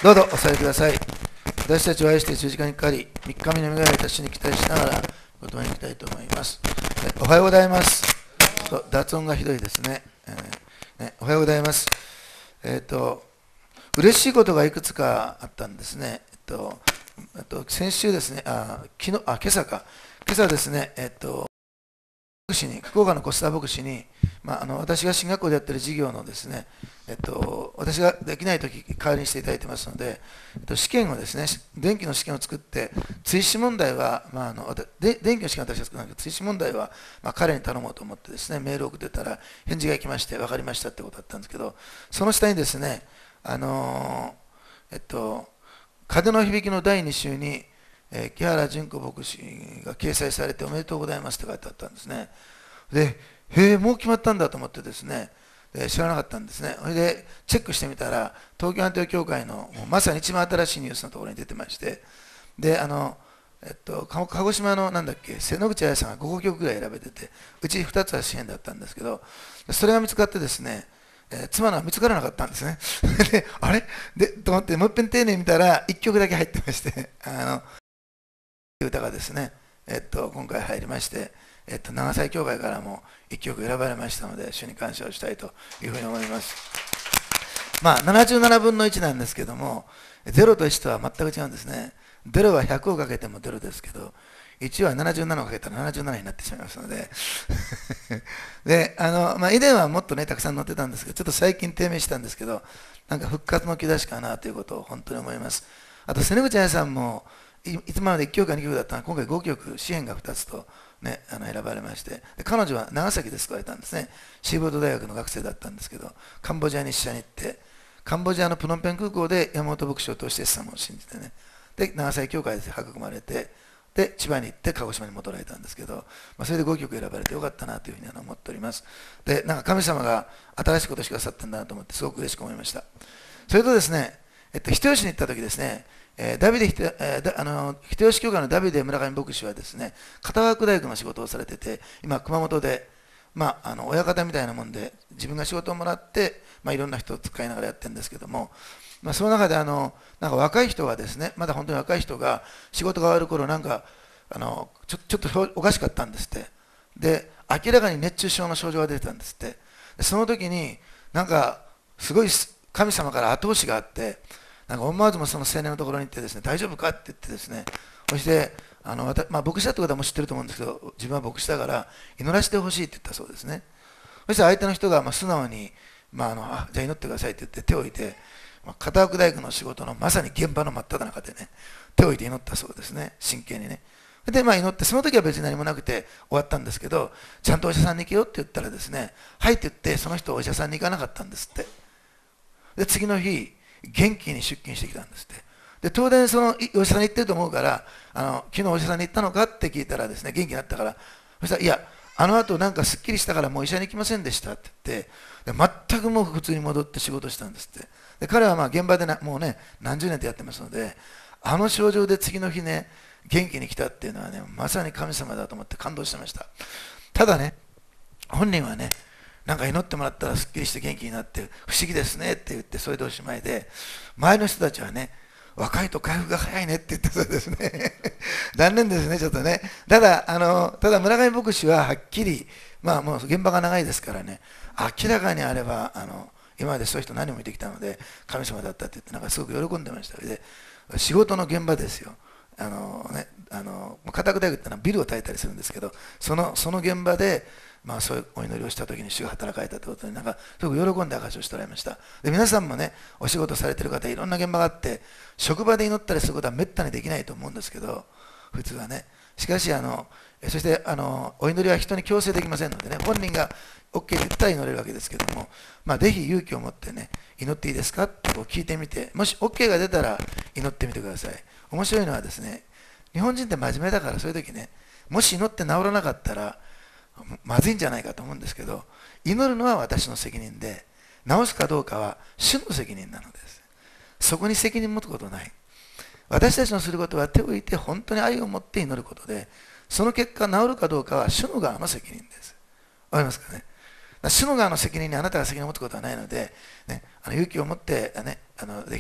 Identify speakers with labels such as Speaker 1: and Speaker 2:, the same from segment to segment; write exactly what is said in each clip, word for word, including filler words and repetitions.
Speaker 1: どうぞお座りください。私たちを愛して十字架にかかり、みっかめによみがえられた主に期待しながら、ごとに行きたいと思います。おはようございます。雑音がひどいですね。えー、ねおはようございます。えっ、ー、と、嬉しいことがいくつかあったんですね。えっと、えっと、先週ですね、あ、昨日、あ、今朝か。今朝ですね、えっと、牧師に、福岡のコスタ牧師に、まあ、あの私が進学校でやってる授業のですね、えっと、私ができないとき、代わりにしていただいてますので、えっと、試験をですね、電気の試験を作って、追試問題は、まあ、あので電気の試験は私が作らないけど、追試問題は、まあ、彼に頼もうと思ってですね、メールを送ってたら、返事が来まして、分かりましたってことだったんですけど、その下にですね、あのえっと、風の響きのだいに週に、えー、木原淳子牧師が掲載されておめでとうございますって書いてあったんですね。で、へえ、もう決まったんだと思ってですね、で知らなかったんですね。それで、チェックしてみたら、東京アンテナ協会のまさに一番新しいニュースのところに出てまして、で、あの、えっと、鹿児島のなんだっけ、瀬野口彩さんがごきょくぐらい選べてて、うちふたつは支援だったんですけど、それが見つかってですね、えー、妻のは見つからなかったんですね。で、あれで、と思って、もう一遍丁寧に見たら、いっきょくだけ入ってまして、あの、歌がですね、えっと、今回入りまして、えっと、長崎教会からもいっきょく選ばれましたので、主に感謝をしたいというふうに思います。まあ、ななじゅうななぶんのいちなんですけども、ゼロといちとは全く違うんですね。ゼロはひゃくをかけてもゼロですけど、いちはななじゅうななをかけたらななじゅうななになってしまいますので、で、あの、まあ、以前はもっとね、たくさん載ってたんですけど、ちょっと最近低迷したんですけど、なんか復活の兆しかなということを本当に思います。あと、瀬根口彩さんも、いつまでいっきょくかにきょくだったのが、今回ごきょく、支援がふたつと、ね、あの選ばれまして、で彼女は長崎で救われたんですね。シーボード大学の学生だったんですけど、カンボジアに支社に行って、カンボジアのプノンペン空港で山本牧師を通してイエス様を信じてね、で、長崎教会で育まれて、で、千葉に行って鹿児島に戻られたんですけど、まあ、それでごきょく選ばれてよかったなというふうに思っております。で、なんか神様が新しいことしてくださったんだなと思って、すごく嬉しく思いました。それとですね、えっと、人吉に行った時ですね、えー、ダビデ、えー、あの人吉教会のダビデ村上牧師はですね、片枠大工の仕事をされてて、今、熊本で、まあ、あの親方みたいなもんで、自分が仕事をもらって、まあ、いろんな人を使いながらやってるんですけども、まあ、その中であのなんか若い人がですね、まだ本当に若い人が仕事が終わる頃なんかあのちょ、ちょっとおかしかったんですって。で、明らかに熱中症の症状が出てたんですって。でその時に、なんかすごい神様から後押しがあって、なんか思わずもその青年のところに行ってですね、大丈夫かって言ってですね、そしてあの、まあ、牧師だってことはもう知ってると思うんですけど、自分は牧師だから祈らせてほしいって言ったそうですね。そして相手の人がまあ素直に、まあ、あのあじゃあ祈ってくださいって言って手を置いて、まあ、片枠大工の仕事のまさに現場の真っ只中でね、手を置いて祈ったそうですね、真剣にね。で、まあ、祈って、その時は別に何もなくて終わったんですけど、ちゃんとお医者さんに行けよって言ったらですね、はいって言って、その人はお医者さんに行かなかったんですって。で、次の日、元気に出勤してきたんですって。で、当然そのお医者さんに行ってると思うから、あの昨日お医者さんに行ったのかって聞いたらですね、元気になったから、そしたら、いや、あの後なんかすっきりしたからもう医者に行きませんでしたって言って、で全くもう普通に戻って仕事したんですって。で、彼はまあ現場でなもうね、何十年とやってますので、あの症状で次の日ね、元気に来たっていうのはね、まさに神様だと思って感動してました。ただね、本人はね、なんか祈ってもらったらすっきりして元気になって不思議ですねって言って、それでおしまいで、周りの人たちはね、若いと回復が早いねって言ってそうですね。残念ですね、ちょっとね。ただ、あの、ただ村上牧師ははっきり、まあもう現場が長いですからね、明らかにあれば、あの、今までそういう人何も見てきたので、神様だったって言って、なんかすごく喜んでました。で、仕事の現場ですよ。あのね、あの、片区大学ってのはビルを建てたりするんですけど、その、その現場で、まあ、そういうお祈りをしたときに主が働かれたということで、なんかすごく喜んで証しをしておられました。で、皆さんもね、お仕事されている方、いろんな現場があって、職場で祈ったりすることはめったにできないと思うんですけど、普通はね。しかし、あのそしてあのお祈りは人に強制できませんのでね、本人が OK って言ったら祈れるわけですけども、まあ、ぜひ勇気を持ってね、祈っていいですかって聞いてみて、もし OK が出たら祈ってみてください。面白いのはですね、日本人って真面目だから、そういう時ね、もし祈って治らなかったら、まずいんじゃないかと思うんですけど、祈るのは私の責任で、治すかどうかは主の責任なのです。そこに責任を持つことはない。私たちのすることは手を置いて本当に愛を持って祈ることで、その結果治るかどうかは主の側の責任です。わかりますかね。主の側の責任にあなたが責任を持つことはないので、ね、あの勇気を持って、ね、あのぜひね祈って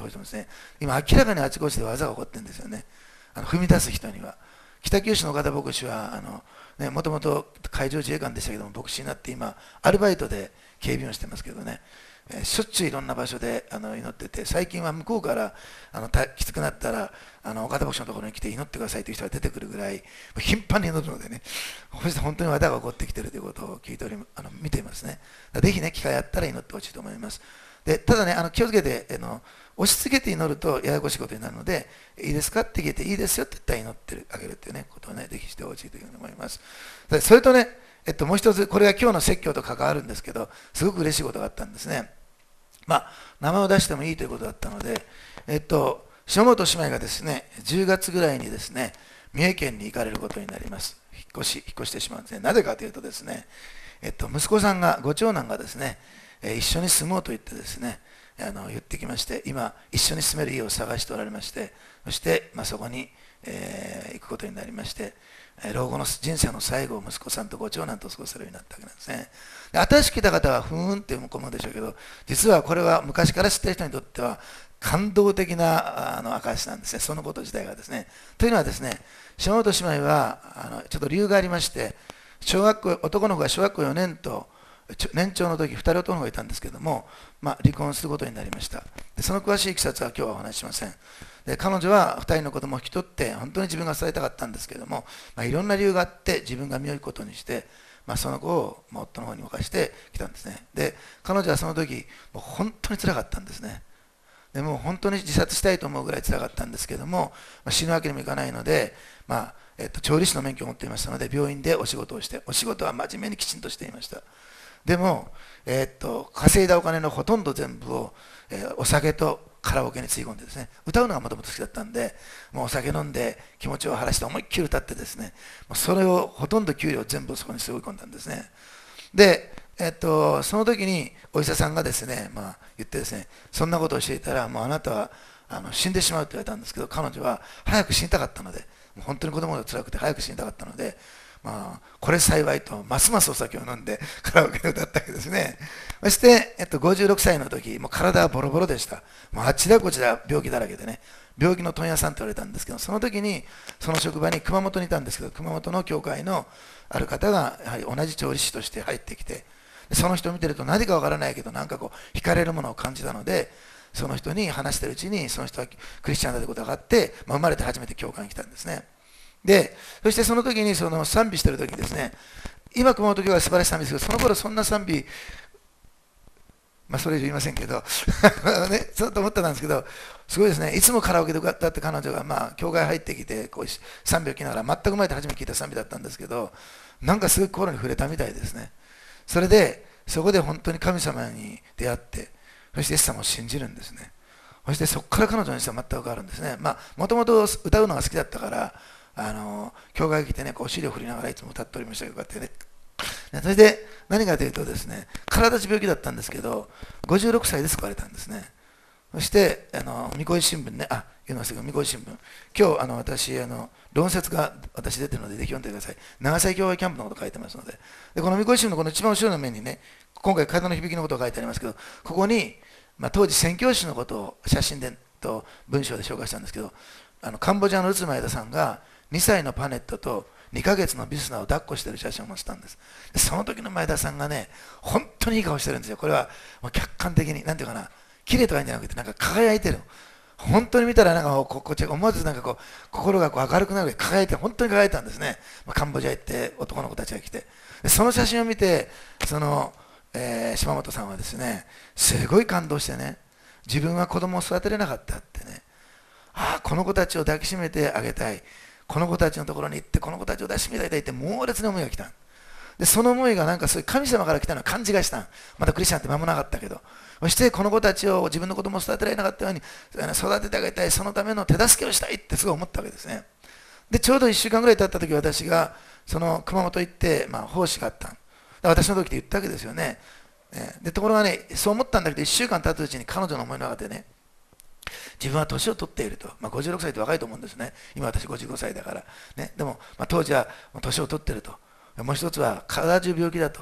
Speaker 1: 当時もですね、今明らかにあちこちで技が起こってるんですよね。あの踏み出す人には。北九州の岡田牧師はあの、ね、もともと海上自衛官でしたけども、牧師になって今アルバイトで警備員をしてますけどね、えー、しょっちゅういろんな場所であの祈ってて、最近は向こうからあのたきつくなったらあの岡田牧師のところに来て祈ってくださいという人が出てくるぐらい頻繁に祈るのでね、そして本当に技が起こってきているということを聞いておりあの見ていますね。ぜひね、機会あったら祈ってほしいと思います。でただね、あの気をつけてあの押し付けて祈るとややこしいことになるので、いいですかって聞いて、いいですよって言ったら祈ってるあげるっていう、ね、ことをね、ぜひしてほしいというふうに思います。でそれとね、えっと、もう一つ、これが今日の説教と関わるんですけど、すごく嬉しいことがあったんですね。まあ、名前を出してもいいということだったので、えっと、下本姉妹がですね、じゅうがつぐらいにですね、三重県に行かれることになります。引っ越し、引っ越してしまうんですね。なぜかというとですね、えっと、息子さんが、ご長男がですね、一緒に住もうと言ってですね、あの言ってきまして、今、一緒に住める家を探しておられまして、そして、まあ、そこに、えー、行くことになりまして、老後の人生の最後を息子さんとご長男と過ごせるようになったわけなんですね。で新しく来た方はふーんって思うでしょうけど、実はこれは昔から知っている人にとっては感動的なあの証なんですね、そのこと自体がですね。というのはですね、下本姉妹はあのちょっと理由がありまして、小学校男の子が小学校よねんと年長の時ふたり男の子がいたんですけども、まあ、離婚することになりました。でその詳しいいきさつは今日はお話ししません。で彼女はふたりの子供を引き取って本当に自分が伝えたかったんですけども、まあ、いろんな理由があって自分が身を引くことにして、まあ、その子を夫の方に任してきたんですね。で彼女はその時もう本当につらかったんですね。でもう本当に自殺したいと思うぐらいつらかったんですけども、まあ、死ぬわけにもいかないので、まあえっと、調理師の免許を持っていましたので病院でお仕事をして、お仕事は真面目にきちんとしていました。でも、えー、っと稼いだお金のほとんど全部を、えー、お酒とカラオケにつぎ込んでですね、歌うのがもともと好きだったんで、もうお酒飲んで気持ちを晴らして思いっきり歌ってですね、もうそれをほとんど給料全部そこに注ぎ込んだんですね。で、えー、っとその時にお医者さんがですね、まあ、言ってですね、そんなことをしていたらもうあなたはあの死んでしまうと言われたんですけど、彼女は早く死にたかったので、もう本当に子供が辛くて早く死にたかったので、まあ、これ幸いとますますお酒を飲んでカラオケで歌ったわけですね。そして、えっと、ごじゅうろくさいの時、もう体はボロボロでした。もうあちらこちら病気だらけでね、病気の問屋さんと言われたんですけど、その時にその職場に熊本にいたんですけど、熊本の教会のある方がやはり同じ調理師として入ってきて、その人を見てると何かわからないけどなんかこう惹かれるものを感じたので、その人に話してるうちにその人はクリスチャンだということがあって、まあ、生まれて初めて教会に来たんですね。でそしてその時にその賛美してる時にですね、今熊本教会は素晴らしい賛美ですけど、その頃そんな賛美、まあそれ以上言いませんけどね、そうと思ってたんですけど、すごいですね、いつもカラオケで歌ったって彼女がまあ教会入ってきてこう賛美を聴きながら、全く前で初めて聞いた賛美だったんですけど、なんかすごい心に触れたみたいですね。それでそこで本当に神様に出会って、そしてイエス様を信じるんですね。そしてそこから彼女の人生は全く変わるんですね。まあもともと歌うのが好きだったから、あの教会に来てね、こう尻を振りながらいつも歌っておりましたけど、こうやってね。それで何かというとですね、体病気だったんですけど、ごじゅうろくさいで救われたんですね。そしてあの三越新聞ね、あ言いましたけど、三越新聞、今日あの私あの論説が私出てるのでぜひ読んでください。長崎教会キャンプのこと書いてますので、でこの三越新聞のこの一番後ろの面にね、今回体の響きのことが書いてありますけど、ここに、まあ、当時宣教師のことを写真でと文章で紹介したんですけど、あのカンボジアの宇都前田さんがにさいのパネットとにかげつのビスナーを抱っこしている写真を載せたんです。でその時の前田さんがね、本当にいい顔してるんですよ。これはもう客観的に、なんていうかな、綺麗とかいいんじゃなくて、なんか輝いてる。本当に見たらなんかここっち思わずなんかこう心がこう明るくなるぐらい輝いて、本当に輝いたんですね。まあ、カンボジア行って男の子たちが来て、でその写真を見て、その、えー、島本さんはですね、すごい感動してね、自分は子供を育てれなかったってね、ああこの子たちを抱きしめてあげたい、この子たちのところに行ってこの子たちを抱きしめてあげたいって猛烈な思いが来た。でその思いがなんかそういう神様から来たのは感じがした。まだクリスチャンって間もなかったけど、そしてこの子たちを自分の子供を育てられなかったように育ててあげたい、そのための手助けをしたいってすごい思ったわけですね。でちょうどいっしゅうかんぐらい経った時、私がその熊本行って、まあ、奉仕があった。私の時って言ったわけですよね。でところがね、そう思ったんだけどいっしゅうかん経つうちに彼女の思いの中でね、自分は年を取っていると、まあ、ごじゅうろくさいって若いと思うんですね。今私ごじゅうごさいだから、ね、でも、まあ、当時は年を取っていると、もう一つは体中病気だと、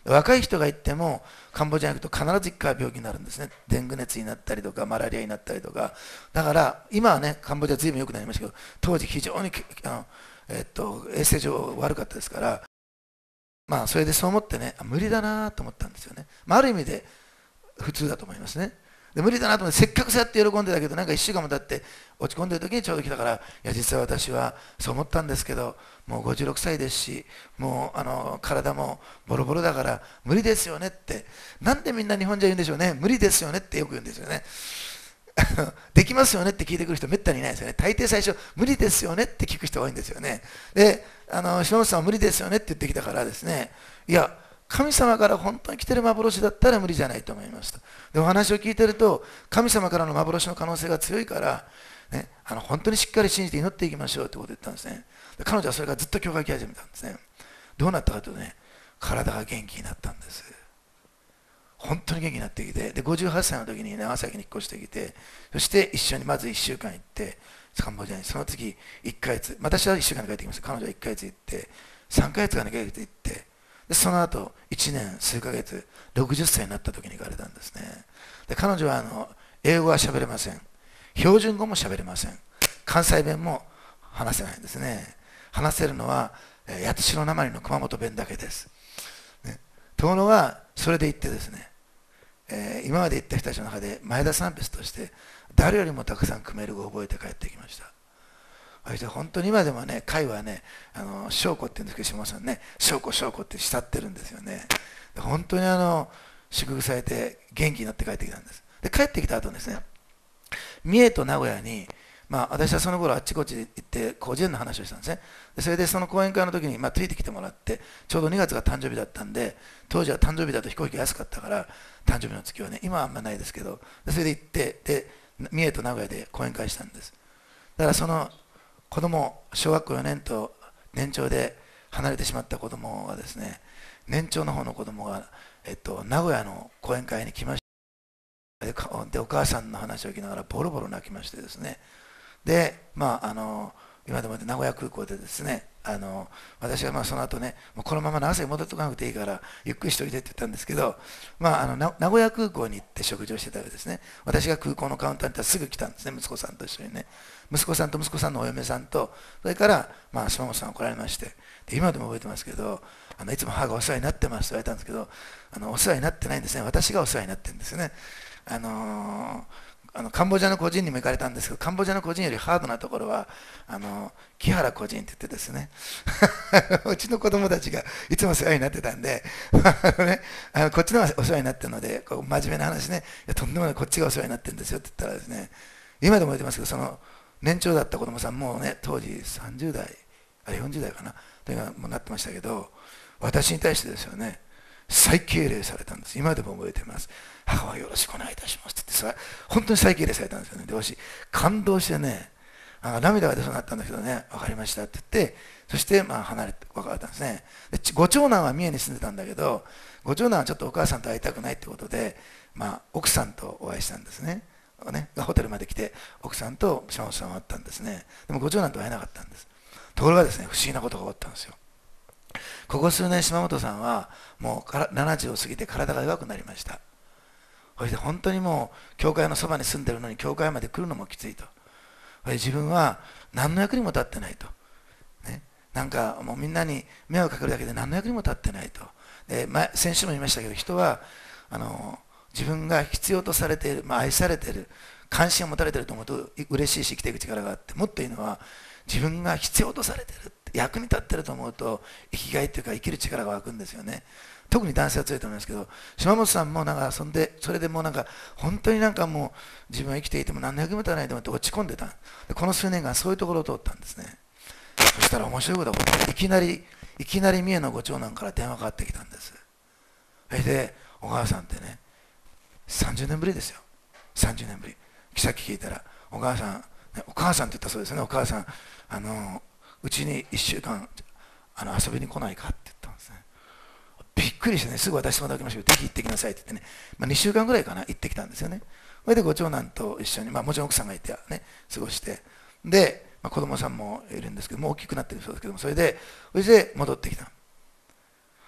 Speaker 1: 若い人が行ってもカンボジアに行くと必ずいっかい病気になるんですね。デング熱になったりとかマラリアになったりとか。だから今はねカンボジアずいぶん良くなりましたけど、当時非常にあの、えっと、衛生上悪かったですから、まあそれでそう思ってね、無理だなと思ったんですよね。まあ、ある意味で普通だと思いますね。で無理だなと思って、せっかくそうやって喜んでたけど、なんかいっしゅうかんも経って落ち込んでる時にちょうど来たから、いや実は私はそう思ったんですけど、もうごじゅうろくさいですし、もうあの体もボロボロだから無理ですよねって、なんでみんな日本じゃ言うんでしょうね、無理ですよねってよく言うんですよね。できますよねって聞いてくる人めったにいないですよね。大抵最初無理ですよねって聞く人が多いんですよね。で、あの島本さんは無理ですよねって言ってきたからですね、いや神様から本当に来てる幻だったら無理じゃないと思いますと。で、お話を聞いてると、神様からの幻の可能性が強いから、ね、あの本当にしっかり信じて祈っていきましょうということを言ったんですね。で彼女はそれからずっと教会来始めたんですね。どうなったかというとね、体が元気になったんです。本当に元気になってきて、でごじゅうはっさいの時に長崎に引っ越してきて、そして一緒にまずいっしゅうかん行って、カンボジアに、その次いっかげつ、私はいっしゅうかんで帰ってきました。彼女はいっかげつ行って、さんかげつかにかげつ行って、でその後いちねん数ヶ月、ろくじゅっさいになった時に行かれたんですね。で彼女はあの英語は喋れません。標準語も喋れません。関西弁も話せないんですね。話せるのは八代なまりの熊本弁だけです。ね、ところがそれで行ってですね、えー、今まで行った人たちの中で前田三別として誰よりもたくさんクメール語を覚えて帰ってきました。そして本当に今でもね、会はね、あの証拠って言うんですけど、下さんね、証拠証拠って慕ってるんですよね。本当にあの祝福されて元気になって帰ってきたんです。で帰ってきた後ですね、三重と名古屋に、まあ、私はその頃あっちこっち行って広辞苑の話をしたんですね。でそれでその講演会の時に、まあ、ついてきてもらって、ちょうどにがつが誕生日だったんで、当時は誕生日だと飛行機が安かったから誕生日の月はね、今はあんまないですけど、でそれで行って、で三重と名古屋で講演会したんです。だからその子供、小学校よねんと年長で離れてしまった子供はですね、年長の方の子供が、えっと、名古屋の講演会に来ました。で、でお母さんの話を聞きながらボロボロ泣きましてですね、で、まあ、あの今でも名古屋空港でですね、あの私はまあその後ね、もうこのまま長崎に戻ってこなくていいからゆっくりしておいてって言ったんですけど、まあ、あの名古屋空港に行って食事をしてたわけですね。私が空港のカウンターに行ったらすぐ来たんですね、息子さんと一緒にね。息子さんと息子さんのお嫁さんと、それから、まあ、島本さん来られまして、で今でも覚えてますけど、あのいつも母がお世話になってますと言われたんですけど、あのお世話になってないんですね、私がお世話になってるんですよね。あのーあのカンボジアの個人にも行かれたんですけど、カンボジアの個人よりハードなところはあの木原個人って言ってですねうちの子供たちがいつも世話になってたんであの、ね、あのこっちの方がお世話になってるので、こう真面目な話ね、いやとんでもない、こっちがお世話になってるんですよって言ったらですね、今でも言ってますけど、その年長だった子供さんもね、当時さんじゅうだいあれよんじゅうだいかなというもうなってましたけど、私に対してですよね、再敬礼されたんです。今でも覚えています。母はよろしくお願いいたしますって言って、本当に再敬礼されたんですよね。で、私、感動してね、あ涙が出そうになったんだけどね、分かりましたって言って、そしてまあ離れて分かったんですね。でご長男は三重に住んでたんだけど、ご長男はちょっとお母さんと会いたくないってことで、まあ、奥さんとお会いしたんですね。ねホテルまで来て、奥さんと島本さんは会ったんですね。でもご長男と会えなかったんです。ところがですね、不思議なことが起こったんですよ。ここ数年、島本さんはもうななじゅうを過ぎて体が弱くなりました。そして本当にもう教会のそばに住んでるのに教会まで来るのもきついと。それで自分は何の役にも立ってないと、ね、なんかもうみんなに迷惑かけるだけで何の役にも立ってないと。で、ま、先週も言いましたけど、人はあの自分が必要とされている、まあ、愛されている、関心を持たれていると思うと嬉しいし、生きていく力があって、もっといいのは自分が必要とされている、役に立っていると思うと生きがいというか生きる力が湧くんですよね。特に男性は強いと思いますけど、島本さんもなんかそんでそれでもうなんか本当になんかもう自分は生きていても何の役にも立たないと思って落ち込んでた。でこの数年間そういうところを通ったんですね。そしたら面白いことが起こって、いきなりいきなり三重のご長男から電話かかってきたんです。それでお母さんってね、さんじゅうねんぶりですよ。さんじゅうねんぶり。さっき聞いたらお母さん、ね、お母さんって言ったそうですね。お母さん、あのうちにいっしゅうかんあの遊びに来ないかって言ったんですね。びっくりしてね、すぐ私とまたきましたけど、ぜひ行ってきなさいって言ってね、まあ、にしゅうかんぐらいかな、行ってきたんですよね。それでご長男と一緒に、まあ、もちろん奥さんがいてね、過ごして、で、まあ、子供さんもいるんですけど、もう大きくなってるそうですけども、それで、それで戻ってきた。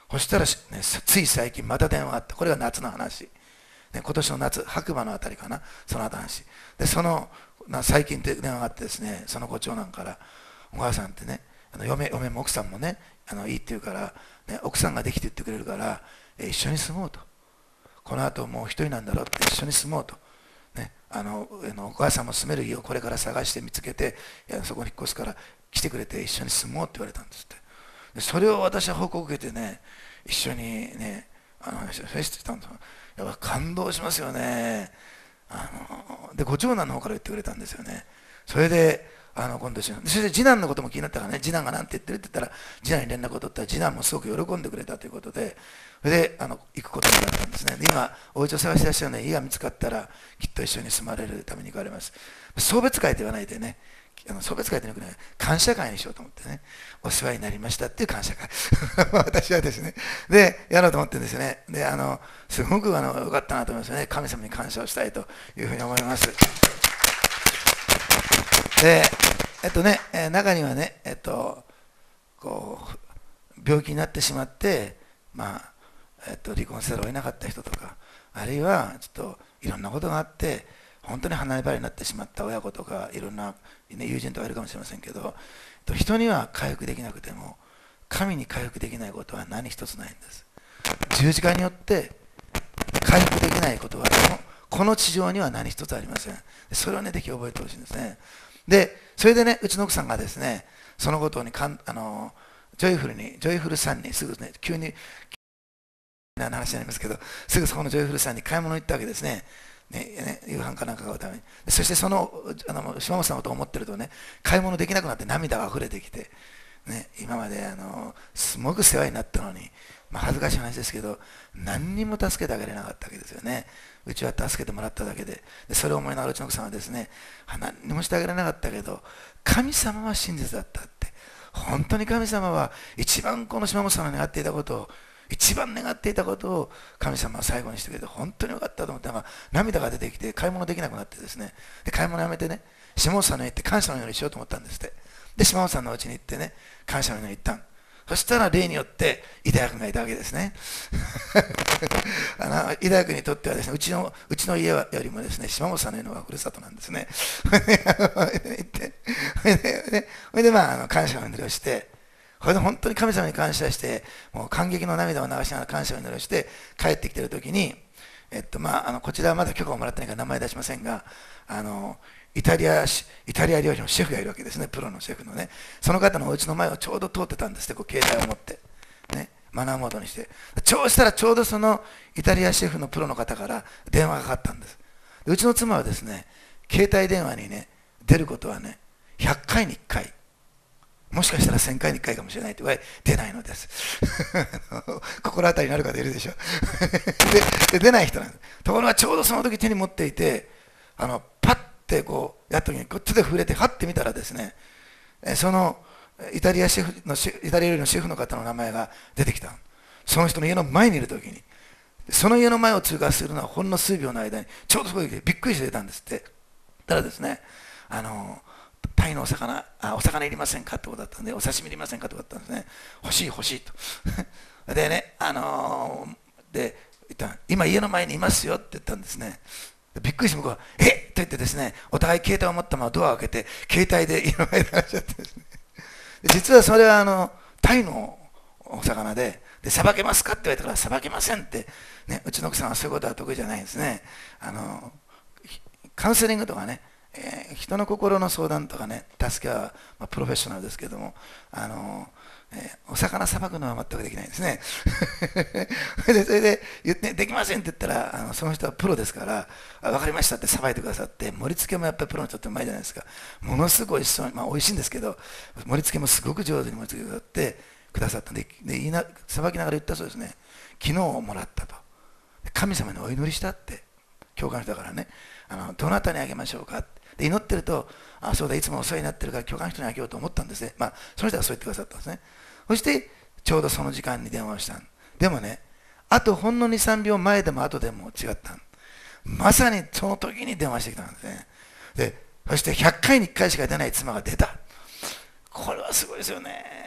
Speaker 1: そしたら、ね、つい最近また電話があった。これが夏の話。ね、今年の夏、白馬のあたりかな、その話。で、その、最近電話があってですね、そのご長男から、お母さんってね、あの嫁、嫁も奥さんもね、あのいいって言うから、ね、奥さんができて言ってくれるから、え一緒に住もうと。この後もう一人なんだろうって一緒に住もうと。ね、あのあのお母さんも住める家をこれから探して見つけて、いやそこに引っ越すから来てくれて一緒に住もうって言われたんですって。でそれを私は報告を受けてね、一緒にね、あのフェスしたんですよ。やっぱ感動しますよね。あので、ご長男の方から言ってくれたんですよね。それで、あの今度それで次男のことも気になったからね、次男が何て言ってるって言ったら、次男に連絡を取ったら、次男もすごく喜んでくれたということで、それであの行くことになったんですね。で今、お家を探してらっしゃるので、家が見つかったら、きっと一緒に住まれるために行かれます。送別会と言わないでね、あの送別会というのは感謝会にしようと思ってね、お世話になりましたっていう感謝会。私はですね、で、やろうと思ってるんですよね。で、あの、すごくあの良かったなと思いますよね。神様に感謝をしたいというふうに思います。で、えっとね、え中にはね、えっと、こう、病気になってしまって、まあ、えっと、離婚せざるを得なかった人とか、あるいはちょっといろんなことがあって、本当に離れ離れになってしまった親子とか、いろんな、ね、友人とかいるかもしれませんけど、人には回復できなくても、神に回復できないことは何一つないんです。十字架によって回復できないことは、この、この地上には何一つありません。それをね、ぜひ覚えてほしいんですね。で、それでね、うちの奥さんがですね、そのことにかん、あの、ジョイフルに、ジョイフルさんにすぐね、急に、な話になりますけど、すぐそこのジョイフルさんに買い物に行ったわけですね。ねね、夕飯かなんか買うために。そしてその、あの島本さんのことを思ってるとね、買い物できなくなって涙が溢れてきて、ね、今まであのすごく世話になったのに、まあ、恥ずかしい話ですけど、何にも助けてあげれなかったわけですよね。うちは助けてもらっただけで、でそれを思いながらうちの奥さんはですね、何にもしてあげられなかったけど、神様は真実だったって。本当に神様は一番この島本さんが願っていたことを、一番願っていたことを神様は最後にしてくれて、本当によかったと思って、涙が出てきて買い物できなくなってですね、で買い物やめてね、島本さんの家行って感謝の祈りしようと思ったんですって。で、島本さんのお家に行ってね、感謝の祈り行ったん。そしたら例によってイダヤ君がいたわけですね。あのイダヤ君にとってはですね、うちのうちの家よりもですね、島本さんの家の方がふるさとなんですね。それで、それでまあ、あの感謝の祈りをして、これで本当に神様に感謝して、もう感激の涙を流しながら感謝の祈りをして、帰ってきているときに、えっとまあ、あのこちらはまだ許可をもらってないから名前出しませんが、あのイタリア、イタリア料理のシェフがいるわけですね、プロのシェフのね。その方のお家の前をちょうど通ってたんですって、こう携帯を持って、ね、マナーモードにして。ちょうしたらちょうどそのイタリアシェフのプロの方から電話がかかったんです。でうちの妻はですね、携帯電話にね、出ることはね、ひゃっかいにいっかい。もしかしたらせんかいにいっかいかもしれないと言われ出ないのです。心当たりになる方いるでしょ。でで出ない人なんです。ところがちょうどその時手に持っていて、あのパッてこうやった時にこっちで触れて、はって見たらですね、そのイタリアシェフのイタリア料理のシェフの方の名前が出てきた。その人の家の前にいる時に、その家の前を通過するのはほんの数秒の間にちょうどそこでびっくりして出たんですって。たらですね、あのタイのお魚、あ、お魚いりませんかってことだったんで、お刺身いりませんかってことだったんですね。欲しい欲しいと。でね、あのー、で、言った、今家の前にいますよって言ったんですね。びっくりして向こうは、えっと言ってですね、お互い携帯を持ったままドアを開けて、携帯で家の前で話しちゃってですね。実はそれはあの、タイのお魚で、で、さばけますかって言われたから、さばけませんって、ね、うちの奥さんはそういうことは得意じゃないんですね。あの、カウンセリングとかね、えー、人の心の相談とかね、助けは、まあ、プロフェッショナルですけども、あのえー、お魚さばくのは全くできないんですね。でそれで言ってできませんって言ったら、あのその人はプロですから、分かりましたってさばいてくださって、盛り付けもやっぱりプロの人ってうまいじゃないですか。ものすごい美味しそうに、まあ美味しいんですけど、盛り付けもすごく上手に盛り付けてくださってくださったんで、でさばきながら言ったそうですね、昨日もらったと。神様にお祈りしたって、教会の人だからね、あのどなたにあげましょうかって。で祈ってると、あ、そうだ、いつもお世話になってるから教会の人にあげようと思ったんですね。まあ、その人がそう言ってくださったんですね。そして、ちょうどその時間に電話をした。でもね、あとほんのに、さんびょうまえでも後でも違った。まさにその時に電話してきたんですね。で、そしてひゃっかいにいっかいしか出ない妻が出た。これはすごいですよね。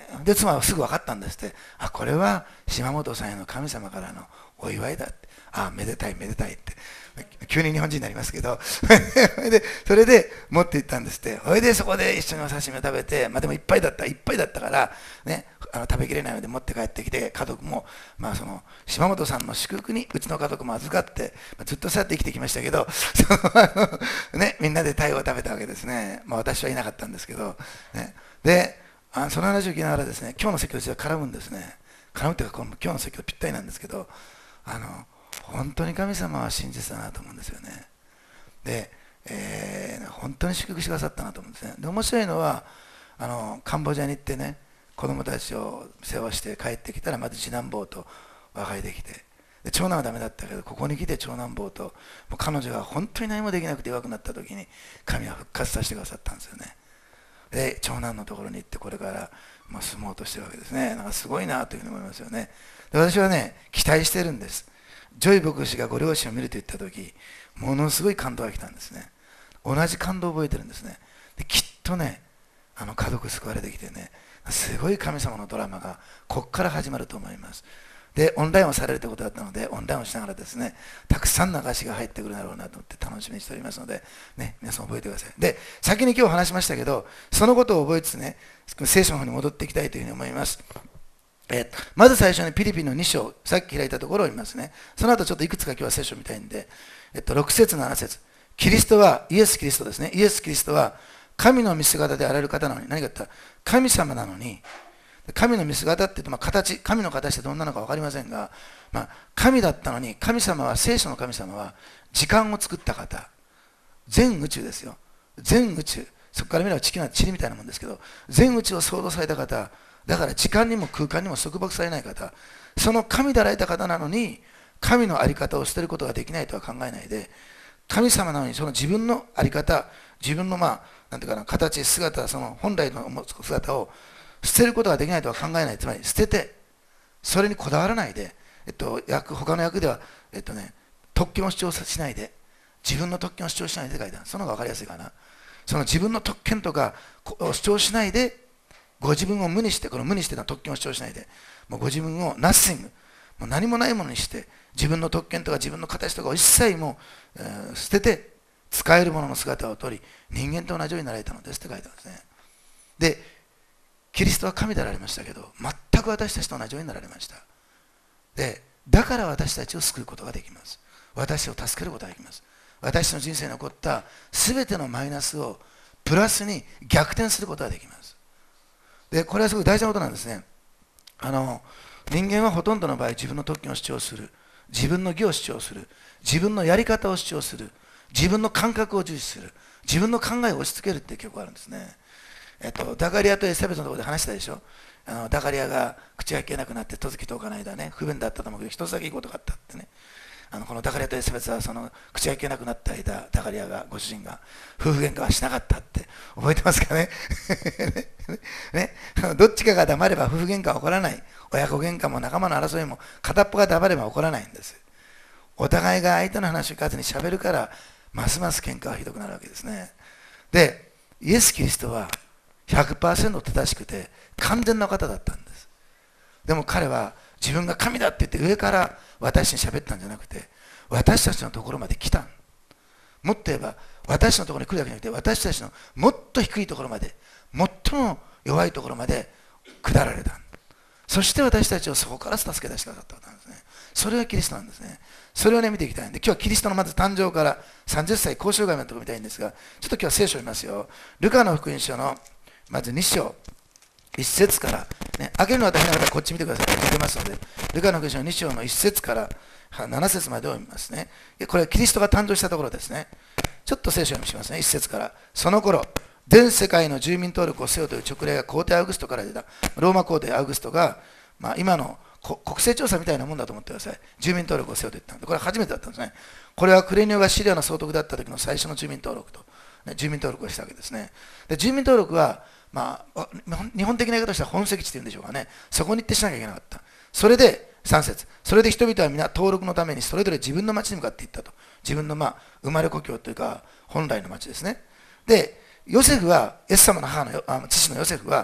Speaker 1: で妻はすぐ分かったんですって。あ、これは島本さんへの神様からのお祝いだって。あ、めでたいめでたいって。急に日本人になりますけどでそれで持って行ったんですって。それでそこで一緒にお刺身を食べて、まあ、でもいっぱいだったいっぱいだったから、ね、あの食べきれないので持って帰ってきて、家族も、まあ、その島本さんの祝福にうちの家族も預かって、まあ、ずっとそうやって生きてきましたけどそのあの、ね、みんなで鯛を食べたわけですね。まあ、私はいなかったんですけど、ね、であその話を聞きながらですね、今日の説教実は絡むんですね。絡むというか、今日の説教ぴったりなんですけど、あの本当に神様は真実だなと思うんですよね。で、えー、本当に祝福してくださったなと思うんですね。で、面白いのは、あのカンボジアに行ってね、子供たちを世話して帰ってきたら、まず次男坊と和解できて、で長男はダメだったけど、ここに来て長男坊と、もう彼女が本当に何もできなくて弱くなった時に、神は復活させてくださったんですよね。で、長男のところに行って、これから、まあ、住もうとしてるわけですね。なんかすごいなというふうに思いますよね。で、私はね、期待してるんです。ジョイ牧師がご両親を見ると言ったとき、ものすごい感動が来たんですね。同じ感動を覚えてるんですね。で、きっとね、あの家族救われてきてね、すごい神様のドラマがここから始まると思います。で、オンラインをされるということだったので、オンラインをしながらですね、たくさんの流しが入ってくるだろうなと思って楽しみにしておりますので、ね、皆さん覚えてください。で、先に今日話しましたけど、そのことを覚えつつね、聖書の方に戻っていきたいというふうに思います。えー、まず最初にピリピのに章、さっき開いたところを見ますね。その後ちょっといくつか今日は聖書を見たいんで、えっと、ろく節なな節。キリストは、イエス・キリストですね。イエス・キリストは神の見姿であられる方なのに、何か言ったら神様なのに、神の見姿って言うと、まあ、形、神の形ってどんなのか分かりませんが、まあ、神だったのに、神様は、聖書の神様は時間を作った方。全宇宙ですよ。全宇宙。そこから見れば地球は塵みたいなもんですけど、全宇宙を創造された方。だから時間にも空間にも束縛されない方、その神であられた方なのに、神の在り方を捨てることができないとは考えないで、神様なのにその自分の在り方、自分のまあ、なんていうかな、形、姿、その本来の持つ姿を捨てることができないとは考えない。つまり捨てて、それにこだわらないで、えっと、役他の役では、えっとね、特権を主張しないで、自分の特権を主張しないでって書いてある。その方が分かりやすいかな。その自分の特権とかを主張しないで、ご自分を無にして、この無にしての特権を主張しないで、もうご自分をナッシング、もう何もないものにして、自分の特権とか自分の形とかを一切もう、えー、捨てて、使えるものの姿をとり、人間と同じようになられたのですって書いてあるんですね。で、キリストは神であられましたけど、全く私たちと同じようになられました。で、だから私たちを救うことができます。私を助けることができます。私の人生に起こった全てのマイナスをプラスに逆転することができます。で、これはすごい大事なことなんですね。あの人間はほとんどの場合、自分の特権を主張する、自分の義を主張する、自分のやり方を主張する、自分の感覚を重視する、自分の考えを押し付けるっていう曲があるんですね。えっと、ダガリアとエリザベスのところで話したでしょ。あのダガリアが口が聞けなくなって、戸月とおかない間ね、不便だったと思うけど、一つだけいいことがあったってね。あのこのダガリアとエリザベスはその口が聞けなくなった間、ダガリアがご主人が夫婦喧嘩はしなかったって覚えてますかね。ね、どっちかが黙れば夫婦喧嘩は起こらない。親子喧嘩も仲間の争いも片っぽが黙れば起こらないんです。お互いが相手の話を聞かずに喋るから、ますます喧嘩はひどくなるわけですね。で、イエス・キリストは ひゃくパーセント 正しくて完全な方だったんです。でも彼は自分が神だって言って上から私に喋ったんじゃなくて、私たちのところまで来た。もっと言えば私のところに来るだけじゃなくて、私たちのもっと低いところまで、最も弱いところまで下られた。そして私たちをそこから助け出してくださったんですね。それがキリストなんですね。それをね見ていきたいんで、今日はキリストのまず誕生からさんじゅっさい交渉外のところ見たいんですが、ちょっと今日は聖書を見ますよ。ルカの福音書のまずに章いち節から、ね、開けるのは大変な方はこっち見てください。開けますので、ルカの福音書のに章のいち節からなな節までを見ますね。これはキリストが誕生したところですね。ちょっと聖書を読みしますね。いち節から。その頃、全世界の住民登録をせよという勅令が皇帝アウグストから出た。ローマ皇帝アウグストが、まあ、今の国勢調査みたいなもんだと思ってください。住民登録をせよと言ったんで、これは初めてだったんですね。これはクレニオがシリアの総督だった時の最初の住民登録と、ね、住民登録をしたわけですね。で、住民登録は、まあ、日本的な言い方としては本籍地というんでしょうかね。そこに行ってしなきゃいけなかった。それで、さん節。それで人々は皆登録のためにそれぞれ自分の町に向かって行ったと。自分のまあ生まれ故郷というか、本来の町ですね。で、ヨセフは、イエス様の母の父のヨセフは、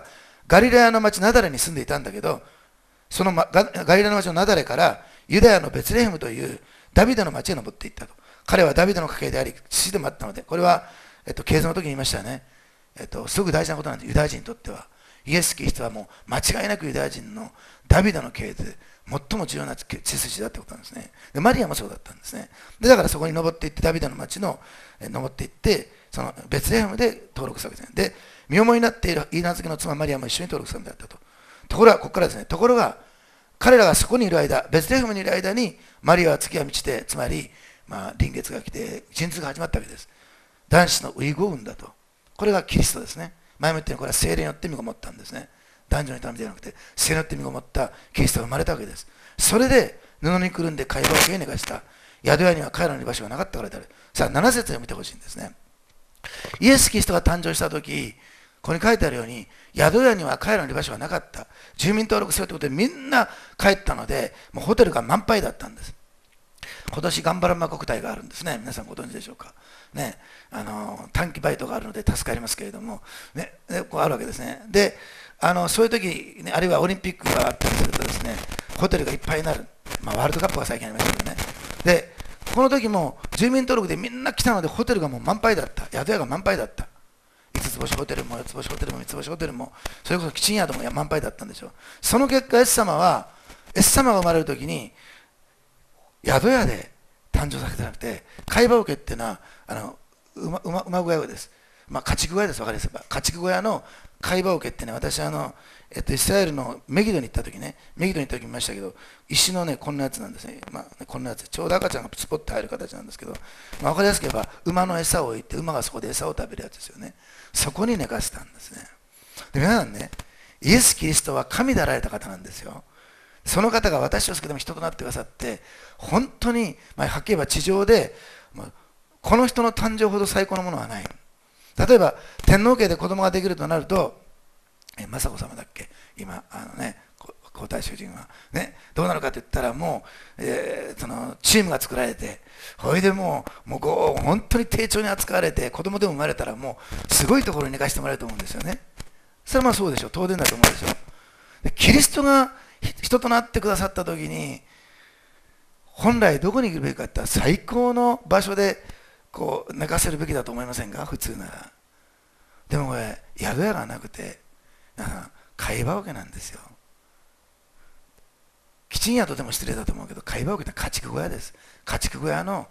Speaker 1: ガリラヤの町ナザレに住んでいたんだけど、そのガリラヤの町のナザレからユダヤのベツレヘムというダビデの町へ登っていったと。彼はダビデの家系であり、父でもあったので、これは、えっと、経済の時に言いましたね。えっと、すごく大事なことなんです、ユダヤ人にとっては。イエス・キリストはもう間違いなくユダヤ人のダビデの系で最も重要な血筋だってことなんですね。でマリアもそうだったんですね。でだからそこに登っていって、ダビデの町のえ登っていって、そのベツレヘムで登録されたんですね。で、身重になっているイーナ付きの妻マリアも一緒に登録されたと。ところが、ここからですね、ところが、彼らがそこにいる間、ベツレヘムにいる間に、マリアは月が満ちて、つまり、まあ、臨月が来て、陣痛が始まったわけです。男子のウイゴウンだと。これがキリストですね。前も言ったように、これは聖霊によって身ごもったんですね。男女の痛みではなくて、聖霊によって身ごもったキリストが生まれたわけです。それで、布にくるんで会話を受け寝かした。宿屋には彼らの居場所がなかったからである。さあ、なな節を見てほしいんですね。イエス・キリストが誕生したとき、ここに書いてあるように、宿屋には彼らの居場所がなかった。住民登録するということでみんな帰ったので、もうホテルが満杯だったんです。今年ガンバランマ国体があるんですね。皆さんご存知でしょうか。ね、あの短期バイトがあるので助かりますけれども、ね、こうあるわけですね。で、あのそういう時、ね、あるいはオリンピックがあったりするとですね、ホテルがいっぱいになる。まあ、ワールドカップが最近ありましたけどね。で、この時も住民登録でみんな来たので、ホテルがもう満杯だった。宿屋が満杯だった。いつつ星ホテルもよっつ星ホテルもみっつ星ホテルも、それこそキチン宿も満杯だったんでしょう。その結果、イエス様は、イエス様が生まれる時に、宿屋で誕生させてなくて、貝羽桶っていうのは、あの馬馬馬小屋です。まあ、家畜小屋です、わかりますか。家畜小屋の貝羽桶ってね、私あの、えっと、イスラエルのメギドに行った時ね、メギドに行った時見ましたけど、石のね、こんなやつなんですね。まあ、ね、こんなやつ、ちょうど赤ちゃんがスポッと入る形なんですけど、まあ、分かりやすく言えば、馬の餌を置いて、馬がそこで餌を食べるやつですよね。そこに寝かせたんですね。で、皆さんね、イエス・キリストは神であられた方なんですよ。その方が私を救うために人となってくださって、本当に、まあ、はっきり言えば地上で、まあ、この人の誕生ほど最高のものはない。例えば、天皇家で子供ができるとなると、え雅子様だっけ、今、あのね、皇太子夫人は、ね、どうなるかといったら、もう、えー、そのチームが作られて、ほいでもう、もうこう本当に丁重に扱われて、子供でも生まれたら、もうすごいところに寝かしてもらえると思うんですよね。それはまあそうでしょう、当然だと思うでしょう。でキリストが人となってくださったときに、本来どこに行くべきかって言ったら、最高の場所でこう寝かせるべきだと思いませんか、普通なら。でもこれ、宿屋がなくて、貝羽桶なんですよ。キチン宿でも失礼だと思うけど、貝羽桶って家畜小屋です。家畜小屋の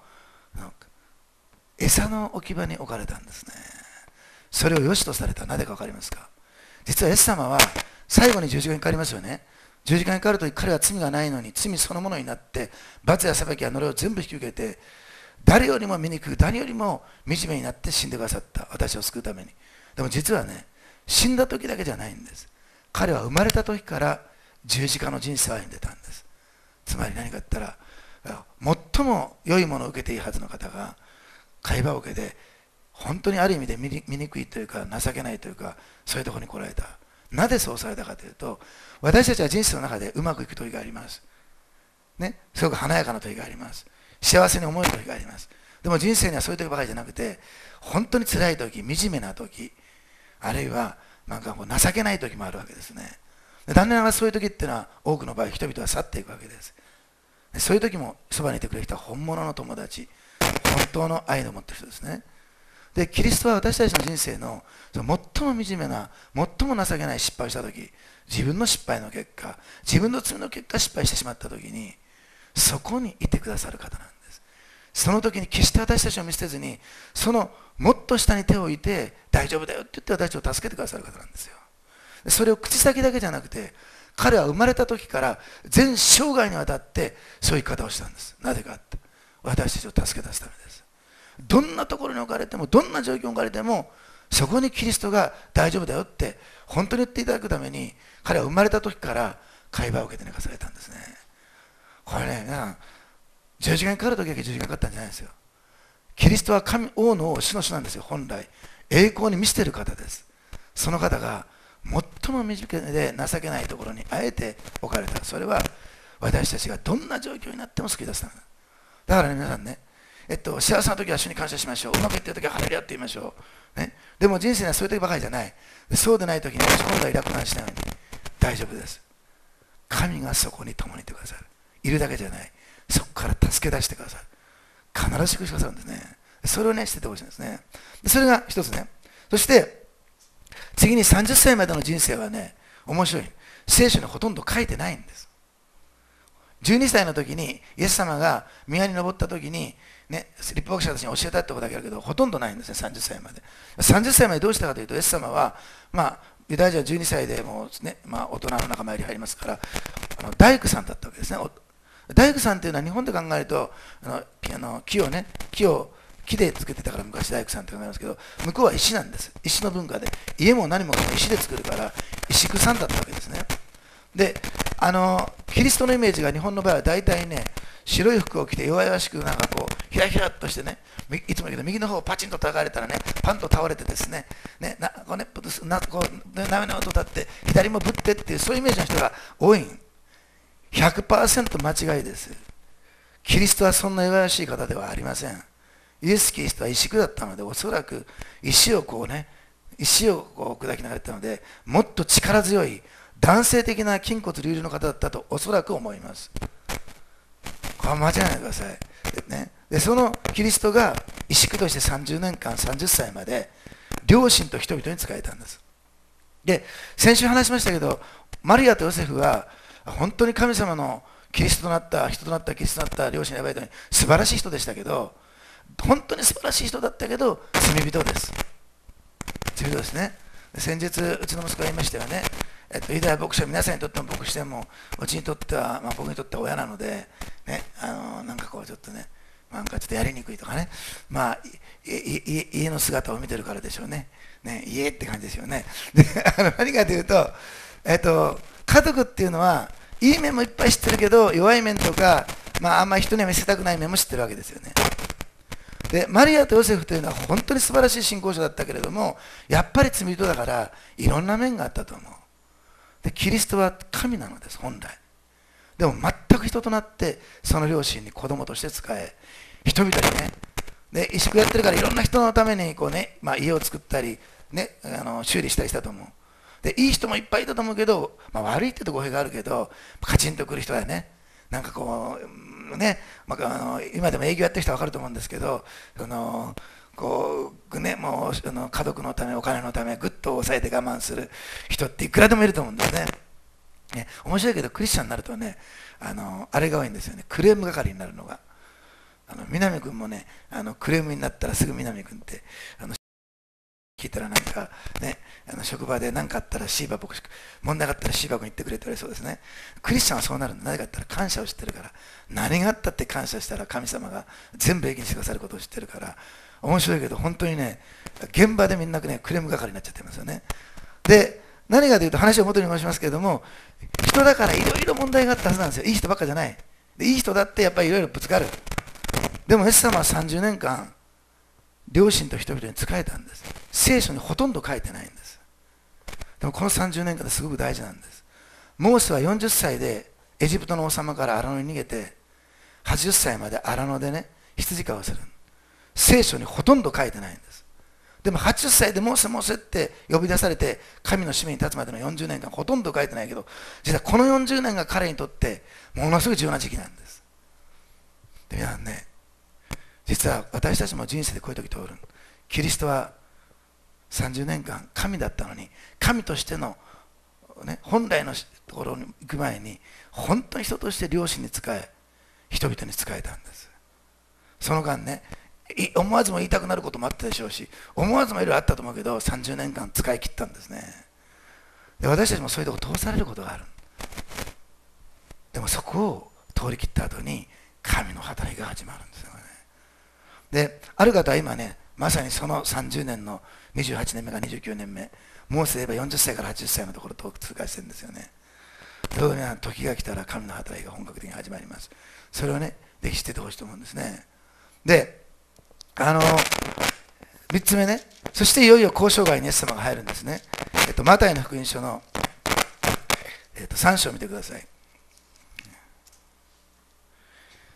Speaker 1: 餌の置き場に置かれたんですね。それを良しとされた。なぜか分かりますか。実はイエス様は最後に十字架にかかりますよね。十字架にかかると彼は罪がないのに罪そのものになって、罰や裁きや呪いを全部引き受けて、誰よりも醜く、誰よりも惨めになって死んでくださった。私を救うために。でも実はね、死んだ時だけじゃないんです。彼は生まれた時から十字架の人生を歩んでたんです。つまり何か言ったら、最も良いものを受けていいはずの方が貝羽桶で、本当にある意味で醜いというか情けないというか、そういうところに来られた。なぜそうされたかというと、私たちは人生の中でうまくいく時があります、ね、すごく華やかな時があります。幸せに思える時があります。でも人生にはそういう時ばかりじゃなくて、本当に辛い時、惨めな時、あるいはなんかこう情けない時もあるわけですね。残念ながらそういう時っていうのは、多くの場合人々は去っていくわけです。そういう時もそばにいてくれる人は本物の友達、本当の愛の持っている人ですね。で、キリストは私たちの人生の最も惨めな、最も情けない失敗をしたとき、自分の失敗の結果、自分の罪の結果失敗してしまったときに、そこにいてくださる方なんです。その時に決して私たちを見捨てずに、そのもっと下に手を置いて、大丈夫だよって言って私たちを助けてくださる方なんですよ。それを口先だけじゃなくて、彼は生まれた時から全生涯にわたってそういう生き方をしたんです。なぜかって、私たちを助け出すためです。どんなところに置かれても、どんな状況に置かれても、そこにキリストが大丈夫だよって本当に言っていただくために、彼は生まれた時から貝羽を受けて寝かされたんですね。これね、皆さん、十字架にかかる時だけ十字架にかかったんじゃないですよ。キリストは神王の王、主の主なんですよ。本来栄光に満ちている方です。その方が最も惨めで情けないところにあえて置かれた。それは私たちがどんな状況になっても救い出すためだ。だからね、皆さんね、 えっと、幸せな時は主に感謝しましょう。うまくいってる時はハレルヤって言いましょう。ね、でも人生にはそういう時ばかりじゃない。そうでない時に落ち込んだり落胆しないように大丈夫です。神がそこに共にいてくださる。いるだけじゃない。そこから助け出してくださる。必ず祝福してくださるんですね。それをね、しててほしいんですね。それが一つね。そして、次にさんじゅっさいまでの人生はね、面白い。聖書にほとんど書いてないんです。じゅうにさいの時に、イエス様が宮に登った時に、ね、立法学者たちに教えたってことだけあるけど、ほとんどないんですね、さんじゅっさいまで。さんじゅっさいまでどうしたかというと、イエス様は、まあ、ユダヤ人はじゅうにさいでもう、ね、まあ、大人の仲間入り入りますから、あの大工さんだったわけですね。大工さんっていうのは日本で考えると、あのあの木をね、木を木で作ってたから昔大工さんって考えますけど、向こうは石なんです。石の文化で。家も何も石で作るから、石工さんだったわけですね。で、あのキリストのイメージが日本の場合は大体ね、白い服を着て弱々しくなんかこうひらひらっとしてね、いつも言うけど右の方をパチンと叩かれたらね、パンと倒れてですね、ねなこうねなこうなめなめと立って左もぶってっていうそういうイメージの人が多い。ひゃくパーセント 間違いです。キリストはそんな弱々しい方ではありません。イエス・キリストは石工だったので、おそらく石をこうね、石をこう砕きながらやったので、もっと力強い男性的な筋骨隆々の方だったとおそらく思います。これは間違えないでください。でね、でそのキリストが石工としてさんじゅうねんかんさんじゅっさいまで両親と人々に仕えたんです。で、先週話しましたけど、マリアとヨセフは本当に神様のキリストとなった人となったキリストとなった両親に選ばれたように素晴らしい人でしたけど、本当に素晴らしい人だったけど罪人です。罪人ですね。先日うちの息子が言いましたよね。えっと、ユダヤ牧師は皆さんにとっても牧師でもうちにとっては、まあ、僕にとっては親なので、ね、あのなんかこうちょっとね、なんかちょっとやりにくいとかね、まあ、家の姿を見てるからでしょうね。ね、家って感じですよね。であの何かというと、えっと、家族っていうのはいい面もいっぱい知ってるけど、弱い面とか、まあ、あんまり人には見せたくない面も知ってるわけですよね。でマリアとヨセフというのは本当に素晴らしい信仰者だったけれども、やっぱり罪人だからいろんな面があったと思う。でキリストは神なのです、本来。でも全く人となってその両親に子供として仕え、人々にね、で石工やってるからいろんな人のためにこう、ね、まあ、家を作ったり、ね、あの修理したりしたと思う。でいい人もいっぱいいたと思うけど、まあ、悪いってと語弊があるけど、カチンとくる人はね、なんかこうね、まあ、あの今でも営業やってる人は分かると思うんですけど、あのこうね、もうあの家族のためお金のためぐっと抑えて我慢する人っていくらでもいると思うんですね。ね、面白いけどクリスチャンになるとね、あのあれが多いんですよね、クレーム係になるのが。あの南君もね、あのクレームになったらすぐ南君ってあの聞いたらなんかね、あの職場で何かあったらシーバ牧師、問題があったらシーバ君言ってくれって言われそうですね。クリスチャンはそうなるんだ。なぜかって言ったら感謝を知ってるから。何があったって感謝したら神様が全部益にしてくださることを知ってるから。面白いけど本当にね、現場でみんなねクレーム係になっちゃってますよね。で何かというと、話を元に戻しますけれども、人だからいろいろ問題があったはずなんですよ。いい人ばっかじゃない。でいい人だってやっぱりいろいろぶつかる。でもイエス様はさんじゅうねんかん両親と人々に仕えたんです。聖書にほとんど書いてないんです。でもこのさんじゅうねんかんですごく大事なんです。モーセはよんじゅっさいでエジプトの王様から荒野に逃げて、はちじゅっさいまで荒野でね、羊飼いをする。聖書にほとんど書いてないんです。でもはちじゅっさいでモーセモーセって呼び出されて神の使命に立つまでのよんじゅうねんかんほとんど書いてないけど、実はこのよんじゅうねんが彼にとってものすごい重要な時期なんです。で皆さんね、実は私たちも人生でこういう時通る。キリストはさんじゅうねんかん神だったのに、神としての、ね、本来のところに行く前に本当に人として両親に仕え、人々に仕えたんです。その間ね、思わずも言いたくなることもあったでしょうし、思わずもいろいろあったと思うけど、さんじゅうねんかん使い切ったんですね。で私たちもそういうとこ通されることがある。でもそこを通り切った後に神の働きが始まるんですよね。である方は今ね、まさにそのさんじゅうねんのにじゅうはちねんめかにじゅうきゅうねんめ、もうすればよんじゅっさいからはちじゅっさいのところを通過してるんですよね。どうぞ皆さん、時が来たら神の働きが本格的に始まります。それをね、ぜひ知っててほしいと思うんですね。であのみっつめね、そしていよいよ交渉外にイエス様が入るんですね。えっと、マタイの福音書の、えっと、さん章を見てください。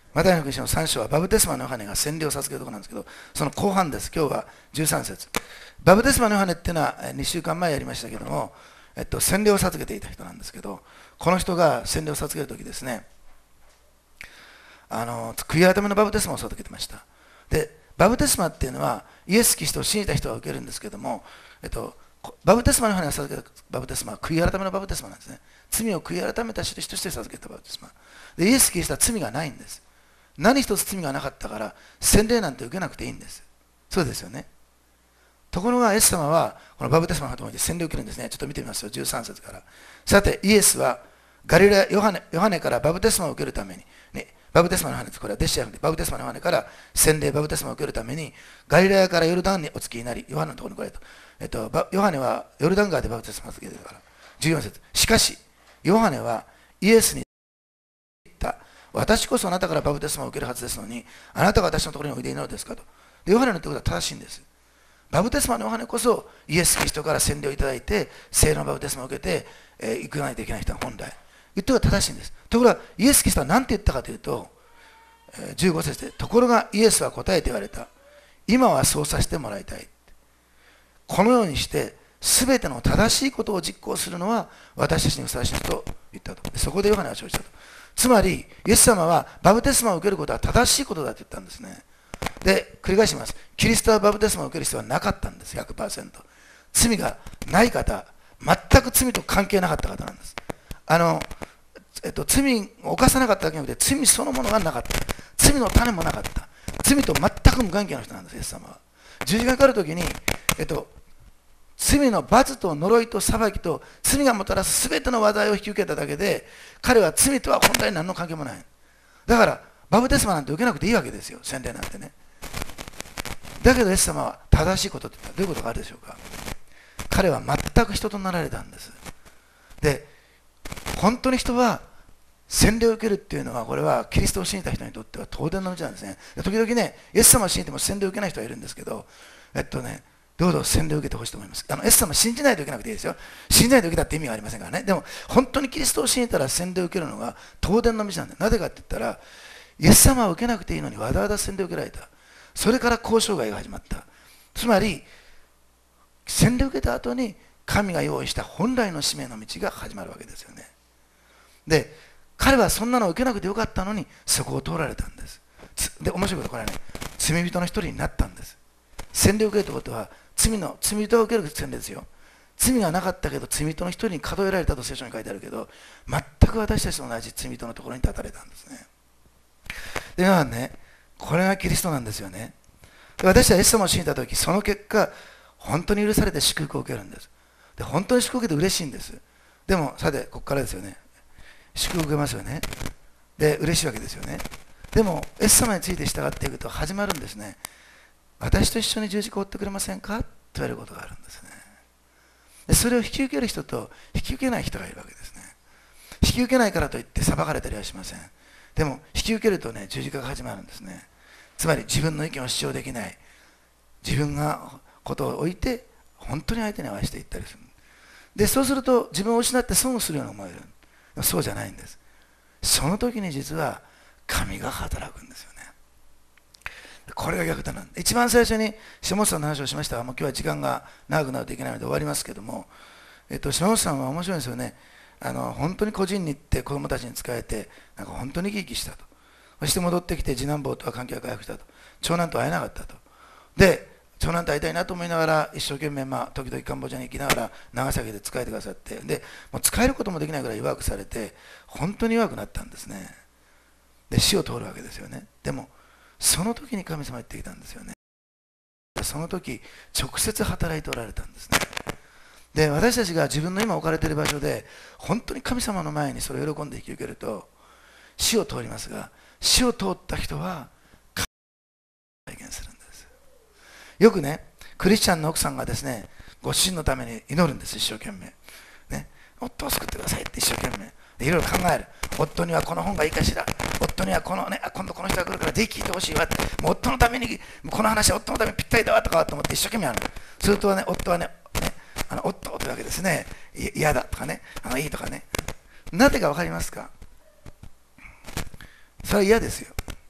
Speaker 1: マタイの福音書のさん章はバプテスマのヨハネが洗礼を授けるところなんですけど、その後半です。今日はじゅうさん節。バプテスマのヨハネっていうのはにしゅうかんまえやりましたけども、えっと、洗礼を授けていた人なんですけど、この人が洗礼を授けるときですね、あの悔い改めのバプテスマを授けてました。で、バプテスマっていうのはイエス・キリストを信じた人が受けるんですけども、えっと、バプテスマのヨハネが授けたバプテスマは悔い改めのバプテスマなんですね。罪を悔い改めた印として授けたバプテスマで、イエス・キリストは罪がないんです。何一つ罪がなかったから洗礼なんて受けなくていいんです。そうですよね。ところがイエス様はこのバプテスマの後に洗礼を受けるんですね。ちょっと見てみますよ、じゅうさん節から。さてイエスはガリラヤヨハネ、ヨハネからバプテスマを受けるために、ね、バプテスマのヨハネです。これは弟子じゃなくてバプテスマのヨハネから洗礼バプテスマを受けるためにガリラヤからヨルダンにお付きになり、ヨハネのところに来られた。えっと、ヨハネはヨルダン川でバプテスマを受けてるから。じゅうよん節。しかしヨハネはイエスに言った。私こそあなたからバプテスマを受けるはずですのに、あなたが私のところにおいでいるのですかと。で、ヨハネの言ってことは正しいんです。バプテスマのヨハネこそイエス・キリストから洗礼をいただいて、聖霊のバプテスマを受けて、えー、行かないといけない人は本来。言ってことは正しいんです。ところが、イエス・キリストは何て言ったかというと、えー、じゅうご節で、ところがイエスは答えて言われた。今はそうさせてもらいたい。このようにして、すべての正しいことを実行するのは私たちにふさわしいと言ったと。そこでヨハネは承知したと。つまり、イエス様はバプテスマを受けることは正しいことだと言ったんですね。で、繰り返します。キリストはバプテスマを受ける必要はなかったんです、ひゃくパーセント。罪がない方、全く罪と関係なかった方なんです。あの、えっと、罪を犯さなかっただけじゃなくて、罪そのものがなかった。罪の種もなかった。罪と全く無関係な人なんです、イエス様は。十字架にかかるときに、えっと、罪の罰と呪いと裁きと罪がもたらす全ての災いを引き受けただけで、彼は罪とは本来何の関係もない。だから、バプテスマなんて受けなくていいわけですよ、洗礼なんてね。だけど、イエス様は正しいことって言ったらどういうことがあるでしょうか。彼は全く人となられたんです。で、本当に人は洗礼を受けるっていうのは、これはキリストを信じた人にとっては当然の道なんですね。時々ね、イエス様を信じても洗礼を受けない人がいるんですけど、えっとね、どうぞ洗礼を受けてほしいと思います。あのイエス様を信じないといけなくていいですよ。信じないと受けたって意味がありませんからね。でも、本当にキリストを信じたら洗礼を受けるのが当然の道なんで、なぜかって言ったら、イエス様は受けなくていいのにわざわざ洗礼を受けられた。それから交渉外が始まった。つまり、洗礼を受けた後に神が用意した本来の使命の道が始まるわけですよね。で、彼はそんなのを受けなくてよかったのに、そこを通られたんです。で、面白いことはこれはね、罪人の一人になったんです。洗礼を受けるということは、罪の罪人を受ける洗礼ですよ。罪がなかったけど、罪人の一人に数えられたと聖書に書いてあるけど、全く私たちと同じ罪人のところに立たれたんですね。で、皆さんね、これがキリストなんですよね。で、私はイエス様を信じたとき、その結果、本当に許されて祝福を受けるんです。で、本当に祝福を受けて嬉しいんです。でも、さて、ここからですよね。祝福を受けますよね。で、嬉しいわけですよね。でも、イエス様について従っていくと始まるんですね。私と一緒に十字架を追ってくれませんかと言われることがあるんですね。で、それを引き受ける人と引き受けない人がいるわけですね。引き受けないからといって裁かれたりはしません。でも、引き受けるとね、十字架が始まるんですね。つまり、自分の意見を主張できない。自分がことを置いて、本当に相手に合わせていったりする。で、そうすると、自分を失って損をするように思える。そうじゃないんです。その時に実は、神が働くんですよね。これが逆転なんです。一番最初に下本さんの話をしましたが、もう今日は時間が長くなるといけないので終わりますけども、えっと、下本さんは面白いんですよね。あの本当に個人に行って子供たちに仕えて、なんか本当に生き生きしたと。そして戻ってきて次男坊とは関係が回復したと。長男と会えなかったと。で、長男と会いたいなと思いながら、一生懸命、まあ、時々カンボジアに行きながら、長崎で仕えてくださって、で、もう仕えることもできないぐらい弱くされて、本当に弱くなったんですね。で、死を通るわけですよね。でも、その時に神様は言ってきたんですよね。その時、直接働いておられたんですね。で、私たちが自分の今置かれている場所で、本当に神様の前にそれを喜んで引き受けると、死を通りますが、死を通った人は、体験するんです。よくね、クリスチャンの奥さんがですね、ご主人のために祈るんです、一生懸命。ね、夫を救ってくださいって一生懸命。いろいろ考える。夫にはこの本がいいかしら。夫にはこのね、今度この人が来るからぜひ聞いてほしいわって。もう夫のために、この話は夫のためにぴったりだわとかと思って一生懸命やる。するとね、夫はね、ねあの夫というわけですね。嫌だとかね、あのいいとかね。なぜか分かりますか。それは嫌ですよ。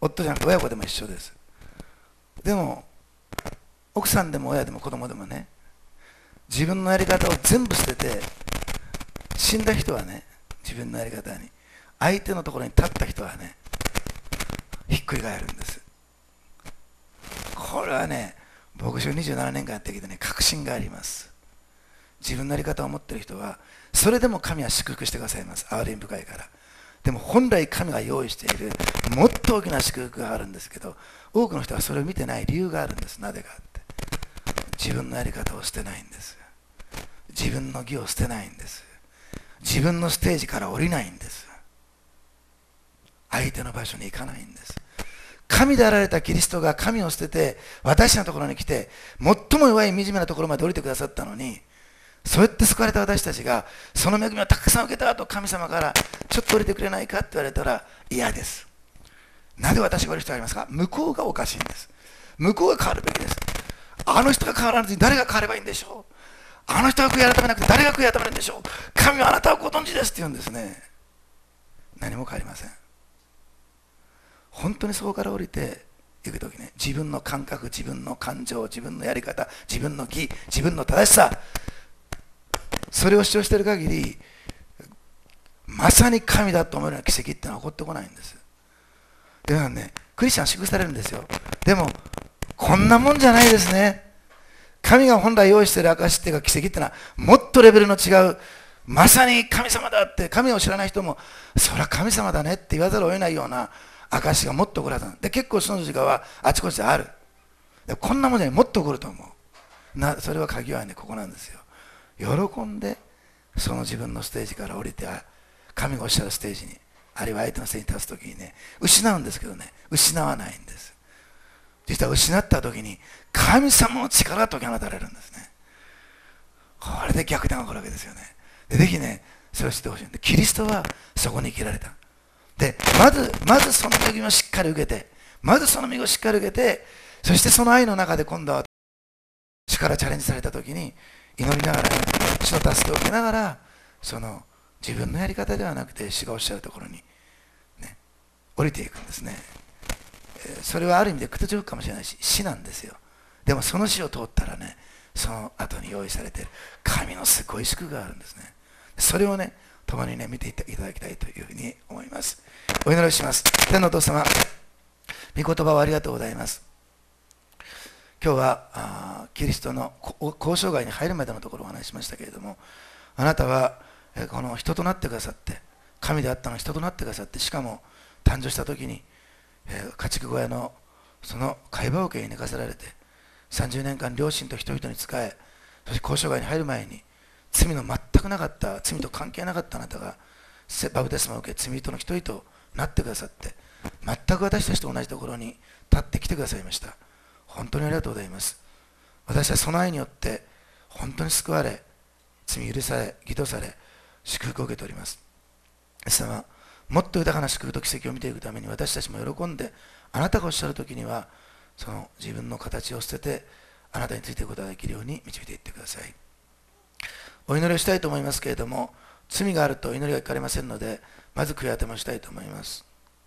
Speaker 1: 夫じゃなくて親子でも一緒です。でも奥さんでも親でも子供でもね、自分のやり方を全部捨てて、死んだ人はね、自分のやり方に、相手のところに立った人はね、ひっくり返るんです。これはね、牧師をにじゅうななねんかんやってきてね、確信があります。自分のやり方を持っている人は、それでも神は祝福してくださいます。憐れみ深いから。でも本来神が用意しているもっと大きな祝福があるんですけど、多くの人はそれを見てない理由があるんです。なぜかって、自分のやり方を捨てないんです。自分の義を捨てないんです。自分のステージから降りないんです。相手の場所に行かないんです。神であられたキリストが神を捨てて私のところに来て、最も弱い惨めなところまで降りてくださったのに、そうやって救われた私たちがその恵みをたくさん受けた後、神様からちょっと降りてくれないかって言われたら嫌です。なぜ私が降りる必要がありますか？向こうがおかしいんです。向こうが変わるべきです。あの人が変わらずに誰が変わればいいんでしょう。あの人が悔い改めなくて誰が悔い改めるんでしょう。神はあなたをご存知ですって言うんですね。何も変わりません。本当にそこから降りていくときね、自分の感覚、自分の感情、自分のやり方、自分の義、自分の正しさ、それを主張している限り、まさに神だと思うような奇跡ってのは起こってこないんです。でもね、クリスチャンは祝福されるんですよ。でもこんなもんじゃないですね。神が本来用意している証っていうか奇跡っていうのはもっとレベルの違う、まさに神様だって、神を知らない人もそりゃ神様だねって言わざるを得ないような証がもっと起こるはずなんで、結構その時間はあちこちである。でこんなもんじゃない、もっと起こると思うな。それは鍵はね、ここなんですよ。喜んでその自分のステージから降りて、神がおっしゃるステージに、あるいは相手のステージに立つときにね、失うんですけどね、失わないんです。実は失ったときに神様の力が解き放たれるんですね。これで逆転が起こるわけですよね。でぜひね、それを知ってほしいんで、キリストはそこに生きられた。でまずまずその恵みをしっかり受けて、まずその恵みをしっかり受けて、そしてその愛の中で今度は主からチャレンジされたときに祈りながら、ね、主の助けを受けながら、その自分のやり方ではなくて主がおっしゃるところに、ね、降りていくんですね。それはある意味で屈辱かもしれないし、死なんですよ。でもその死を通ったらね、その後に用意されている神のすごい祝福があるんですね。それをね、共にね、見ていただきたいというふうに思います。お祈りします。天のお父様、御言葉をありがとうございます。今日はあキリストの交渉外に入るまでのところをお話ししましたけれども、あなたはこの人となってくださって、神であったの人となってくださって、しかも誕生した時に家畜小屋のその貝羽桶に寝かせられて、さんじゅうねんかん両親と人々に仕え、そして交渉外に入る前に罪の全くなかった、罪と関係なかったあなたがバプテスマを受け、罪人の一人となってくださって、全く私たちと同じところに立ってきてくださいました。本当にありがとうございます。私はその愛によって本当に救われ、罪許され、義とされ、祝福を受けております。イエス様、もっと豊かな祝福と奇跡を見ていくために、私たちも喜んで、あなたがおっしゃるときにはその自分の形を捨ててあなたについていくことができるように導いていってください。お祈りをしたいと思いますけれども、罪があると祈りが聞かれませんので、まず悔い改めをしたいと思います。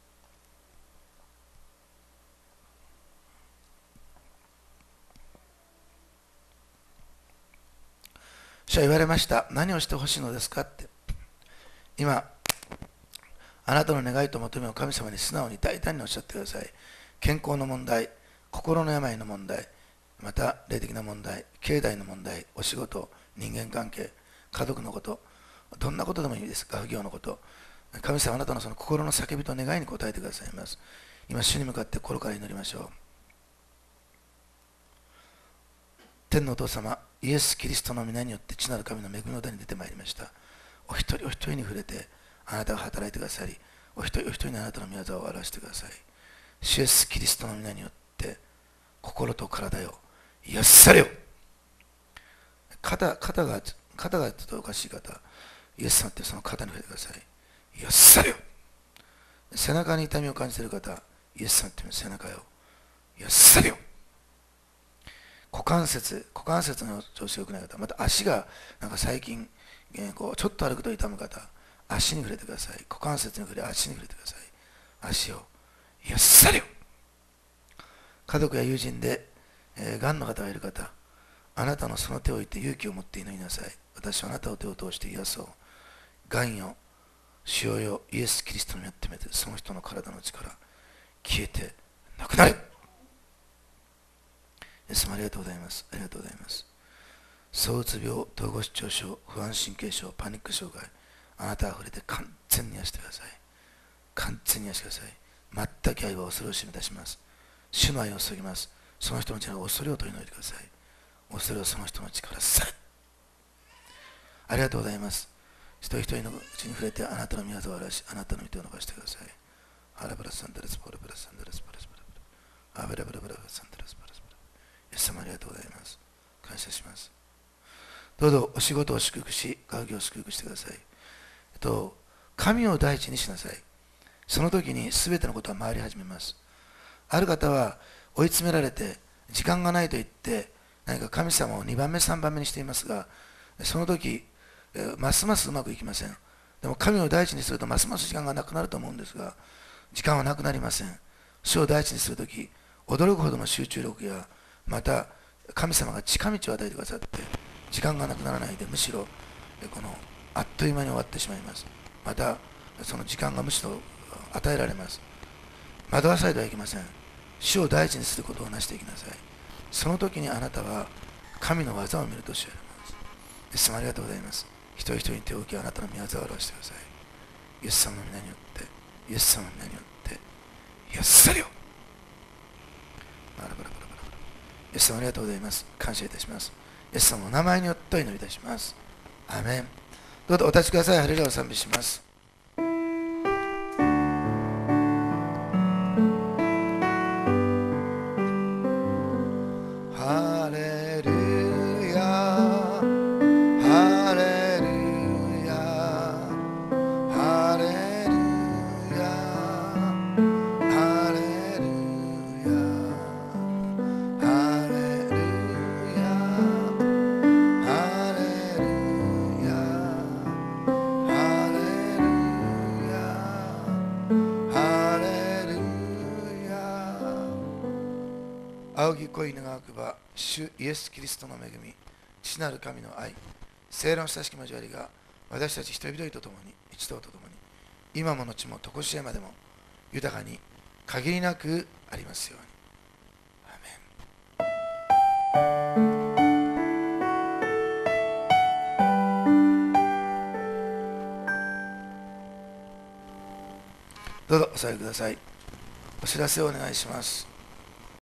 Speaker 1: 主は言われました。何をしてほしいのですかって。今あなたの願いと求めを神様に素直に大胆におっしゃってください。健康の問題、心の病の問題、また霊的な問題、経済の問題、お仕事、人間関係、家族のこと、どんなことでもいいです。学業のこと、神様あなたのその心の叫びと願いに応えてくださいます。今主に向かって心から祈りましょう。天のお父様、イエス・キリストの皆によって父なる神の恵みの田に出てまいりました。お一人お一人に触れてあなたが働いてくださり、お一人お一人にあなたの御業を表してください。主イエス・キリストの皆によって心と体よ癒されよ。肩肩が肩がちょっとおかしい方、イエス様ってその肩に触れてください。癒されよ。背中に痛みを感じている方、イエス様って背中よ癒されよ。股関節股関節の調子が良くない方、また足がなんか最近、えー、こうちょっと歩くと痛む方、足に触れてください。股関節に触れ、足に触れてください。足を癒されよ。家族や友人で、えー、がんの方がいる方、あなたのその手を置いて勇気を持って祈りなさい。私はあなたを手を通して癒そう。がんよ、死よよ、イエス・キリストによってめて、その人の体の力、消えてなくなれ。イエス様ありがとうございます。ありがとうございます。躁うつ病、統合失調症、不安神経症、パニック障害、あなたは触れて完全に癒してください。完全に癒してください。全く愛は恐れを示いたします。主の愛を注ぎます。その人の力を恐れを取り除いてください。恐れをその人の力さえ。ありがとうございます。一人一人のうちに触れてあなたの御業を表し、あなたの御手を伸ばしてください。ハラブラサンダレスポルブラサンダレスポルスポルブラアブラブラブラサンダレスポルスポルイエス様ありがとうございます。感謝します。どうぞお仕事を祝福し、学業を祝福してください。えっと、神を第一にしなさい。その時に全てのことは回り始めます。ある方は追い詰められて時間がないと言って何か神様をにばんめさんばんめにしていますが、その時ますますうまくいきません。でも神を第一にするとますます時間がなくなると思うんですが、時間はなくなりません。主を第一にするとき、驚くほどの集中力や、また神様が近道を与えてくださって時間がなくならないで、むしろこのあっという間に終わってしまいます。またその時間がむしろ与えられます。惑わされてはいけません。主を第一にすることをなしていきなさい。その時にあなたは神の技を見るとおっしゃいます。イエス様ありがとうございます。一人一人に手を置き、あなたの御業を表してください。イエス様の皆によって、イエス様の皆によって癒されよ。バラバラバラバラバラ。イエス様ありがとうございます。感謝いたします。イエス様の名前によってお祈りいたします。アーメン。どうぞお立ちください。ハレルヤを賛美します。ハレルヤ、ハレルヤ、ハレルヤ、ハレルヤ、ハレルヤ、ハレルヤ、ハレルヤ、ハレルヤ。仰ぎ恋願わくば、主イエス・キリストの恵み、父なる神の愛、聖霊の親しき交わりが私たち一人一人と共に、一同と共に、今も後も常しえまでも豊かに限りなくありますように。アーメン。どうぞお座りください。お知らせをお願いします。